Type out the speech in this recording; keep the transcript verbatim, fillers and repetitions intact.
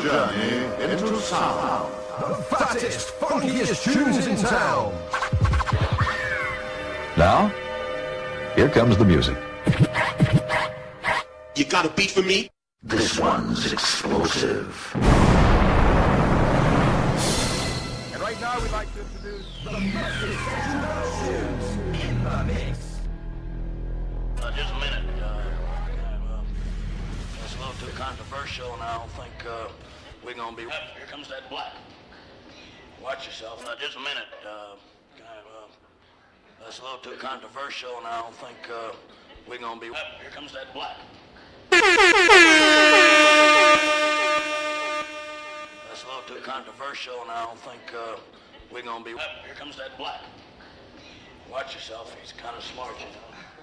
journey into sound. The fattest, funkiest tunes in town. Now, here comes the music. You got a beat for me? This one's explosive. And right now we'd like to introduce the fattest tunes in the mix. Uh, just a minute. Uh, uh, it's a little too controversial, and I don't think uh, we're gonna be. Here comes that black. Watch yourself. Uh, just a minute. Uh, uh, it's a little too controversial, and I don't think uh, we're gonna be. Here comes that black. That's a little too controversial, and I don't think uh, we're gonna be. Here comes that black. Watch yourself. He's kind of smart, you know.